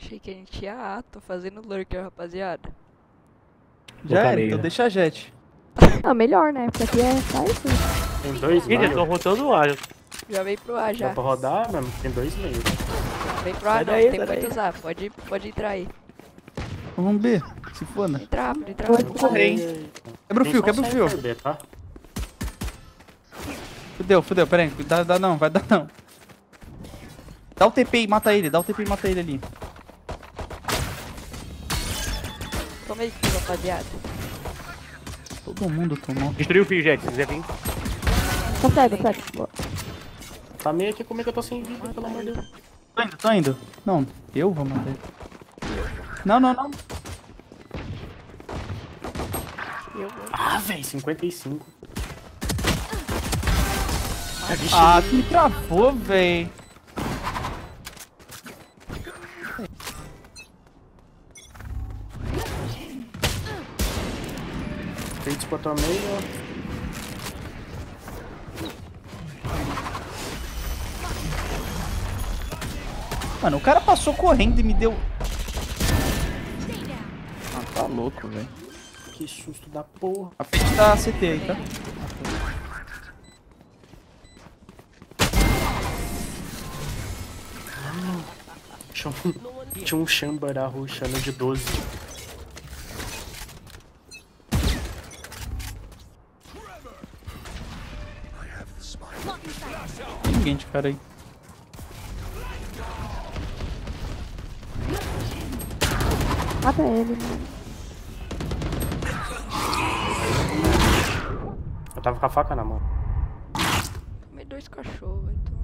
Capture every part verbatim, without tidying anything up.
Achei que a gente ia. Ah, tô fazendo lurker, rapaziada. Já era, então deixa a jet. Ah, melhor, né? Porque aqui é só isso. Tem dois Ih, eles meios. estão rotando o ar. Já veio pro A já. Dá pra rodar, mano? Tem dois meios. Vem pro A Sai não, daí, tem sai muitos daí. A. Pode, pode entrar aí. Vamos B. Se foda. Entra rápido, entra Pode rápido. correr, hein? Quebra o Tem fio, só quebra o cem fio. por B, tá? Fudeu, fudeu, pera aí. Dá, dá não, vai dar não. Dá o T P e mata ele, dá o T P e mata ele ali. Toma aí, rapaziada. Todo mundo tomou. Destruiu o fio, Jet, se quiser vir. Consegue, consegue. Boa. Tá meio aqui comigo que eu tô sem vida, pelo amor de Deus. Tô indo, tô indo. Não, eu vou matar ele. Não, não, não. Eu vou. Ah, velho, cinquenta e cinco. Ah, me travou, véi. Feito pra tua meio. Mano, o cara passou correndo e me deu... Ah, tá louco, velho. Que susto da porra. A frente da C T aí, tá? Tinha um, tinha um Shambara rushando de doze. Tem ninguém de cara aí. Mata ele, mano. Eu tava com a faca na mão. Tomei dois cachorros, então.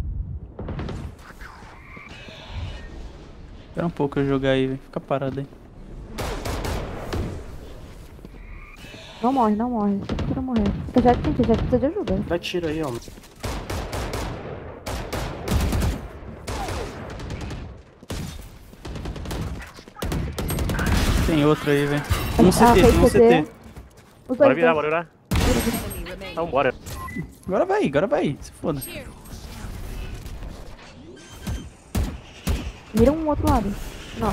Espera um pouco eu jogar aí, velho. Fica parado aí. Não morre, não morre. Só procura morrer. Eu já tentei, já precisa de ajuda. Dá tiro aí, homem. Tem outro aí, velho. Um Ah, C T, fez tem um C T. C T. Os Bora dois, virar, dois. bora virar. Então bora. Agora vai, agora vai. Se foda. Mira um outro lado. Não.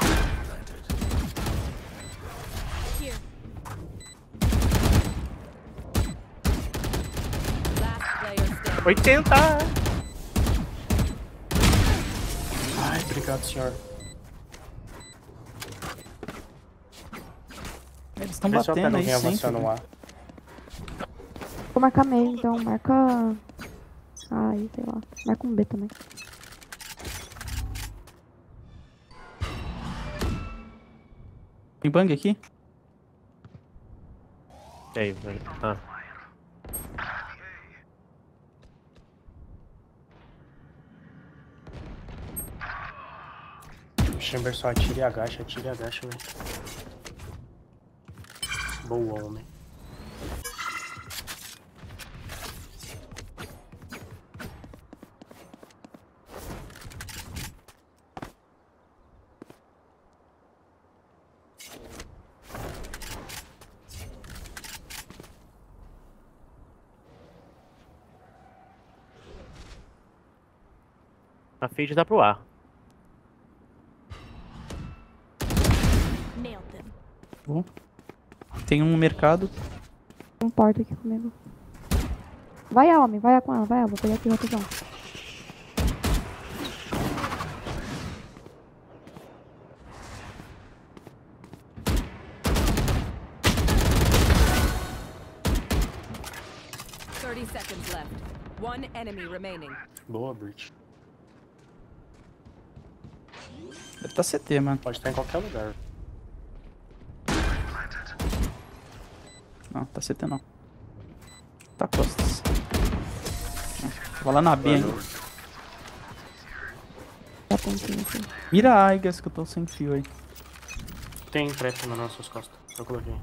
oitenta! Ai, obrigado, senhor. Eles estão Vê se eu batendo pego aí quem avançar sempre. no ar. Vou marcar meio, então. Marca... Ai, sei lá. Marca um B também. Tem bang aqui? E aí, velho? Ah. O Chamber só atira e agacha, atira e agacha, velho. Boa, homem. A Fade dá pro ar. Bom. Tem um mercado. Um porta aqui comigo. Vai a homem, vai a com ela, vai a. Vou pegar aqui o rapidão. thirty seconds left. One enemy remaining. Boa, Brit. Deve tá C T, mano. Pode estar em qualquer lugar. Não, tá C T não. Tá costas. Vai lá na B ainda. Tá pontinho aqui. Mira a Aigas que eu tô sem fio aí. Tem trap nas nossas costas. Eu coloquei.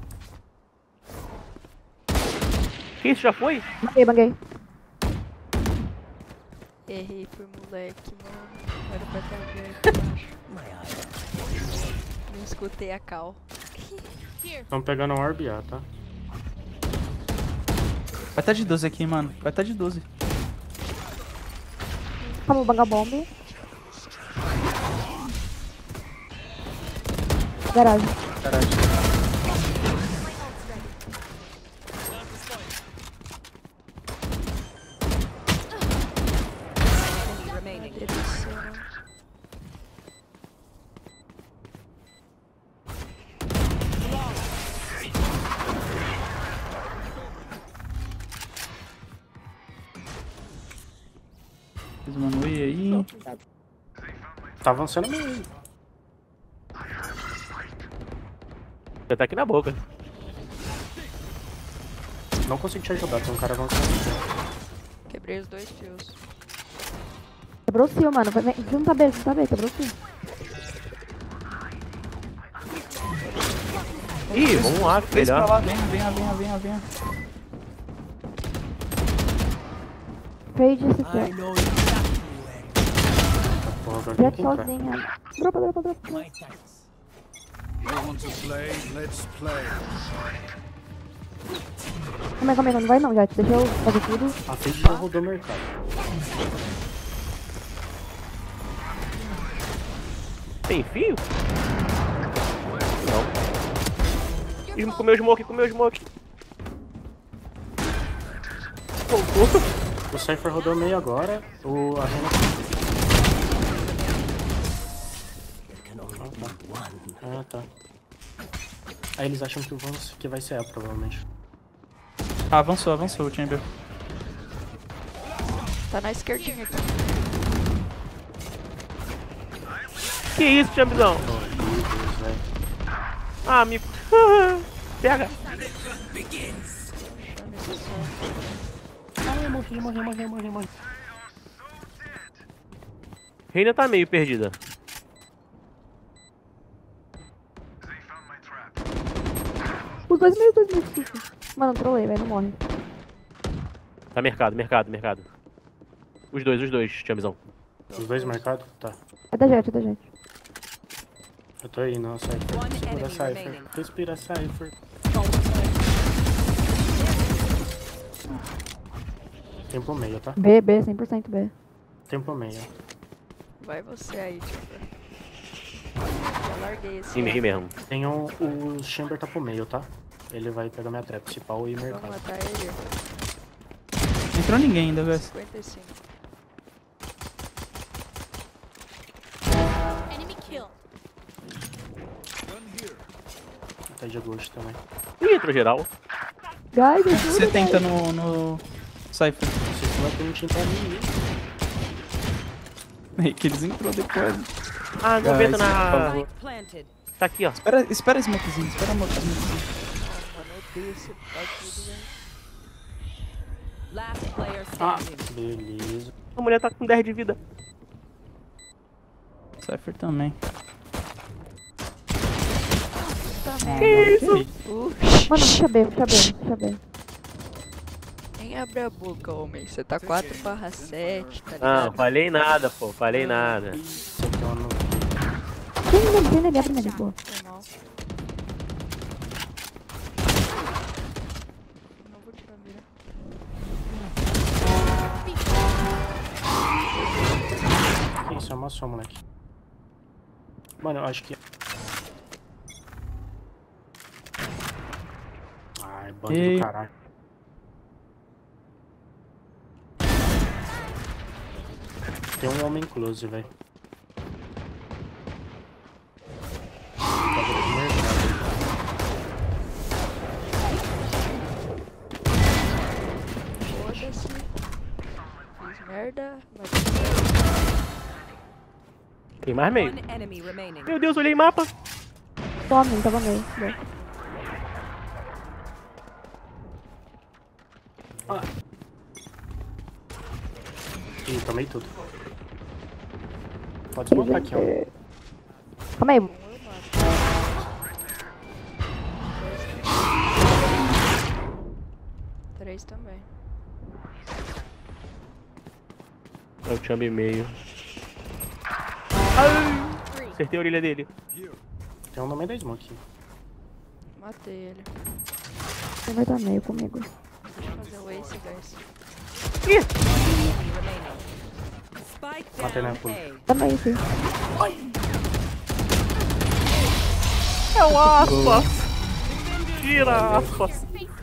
Que isso, já foi? Banguei, banguei. Errei por moleque, mano. Era pra ter alguém aqui embaixo. Não escutei a cal. Estão pegando um orb A, tá? Vai tá de doze aqui, mano. Vai tá de doze. Vamos bangar bomba. Garagem. Garagem. Enemy remaining. Delícia. Fiz uma noia aí. Tá avançando meio. Já tá aqui na boca. Não consigo te ajudar, tem um cara avançando. Quebrei os dois fios. Quebrou o cio, mano. Vai, vem. Junta B, junta B. Quebrou o cio. Ih, vamos lá, Três pra melhor. lá, venha, venha, venha, venha, venha. Fade esse C. Porra, agora Jet tem que entrar. sozinha. Dropa, dropa, dropa. You want to play? Let's play. Calma aí, calma aí. Não vai não, Jet. Deixa eu fazer tudo. A Fade já rodou o mercado. Tem fio? Não. Ih, comeu smoke, comeu smoke. Voltou. O Cypher rodou meio agora. O a Rena. Ah, tá. Ah, tá. Aí eles acham que, vão, que vai ser ela, provavelmente. Ah, avançou, avançou o Chamber. Tá na esquerdinha aqui. Que isso, champzão? Oh, meu Deus, velho. Ah, me... Pega. Ah, eu morri, morri, morri, morri, morri. Reina tá meio perdida. Os dois meios, dois meios. Mano, trolei, velho. Não morre. Tá mercado, mercado, mercado. Os dois, os dois, champzão. Os dois marcados? Tá. É da Jet, é da Jet. Eu tô aí, não, Cypher. One Respira, enemy Cypher. remaining. Respira, Cypher. Tempo meio, tá? B, B, cem por cento B. Tempo meio. Vai você aí, tipo. Já larguei esse. Sim, meio mesmo. Tem um, o Chamber tá pro meio, tá? Ele vai pegar minha trap principal e Vamos mercado. matar ele. Não entrou ninguém ainda, velho. cinquenta e cinco. Tá de agosto também. Ih, entrou geral. Guys, ajuda, setenta no, no Cypher. Não sei se vai permitir entrar ninguém. Aí que eles entrou depois. Ah, noventa Guys, por na... favor. Planted. Tá aqui, ó. Espera, espera esse smokezinho, espera o smokezinho. Mano, eu odeio esse pai tudo, velho. Last player Ah, standing. beleza. A mulher tá com dez de vida. Cypher também. Que isso? Uh, Mano, puxa B, puxa B, puxa B. nem abre a boca, homem. Você tá quatro barra sete, tá Não, ligado? falei nada, pô. Falei nada. Isso aqui é uma no... Tem nele, tem nele, abre nele, boa. Foi mal. Não vou tirar a mira. Isso, é uma só, moleque. Mano, eu acho que... Ai, bando Ei. do caralho. Tem um homem close, velho. Bagulho de mercado. Foda-se. Fiz merda, mas. Tem mais meio. One enemy remaining. Meu Deus, olhei mapa. Tome, tava meio. Boa. Ah. Ih, tomei tudo. Pode desmontar aqui, ó. Calma aí. Três também. É o champ meio. Ai! Acertei a orelha dele. Tem um no meio da smoke. Matei ele. Você vai estar meio comigo. Deixa eu fazer o ace, guys. Enemy remaining. Spike Matei na down pulo. A. Tamo aí, filho. É o aspas! Tira aspas!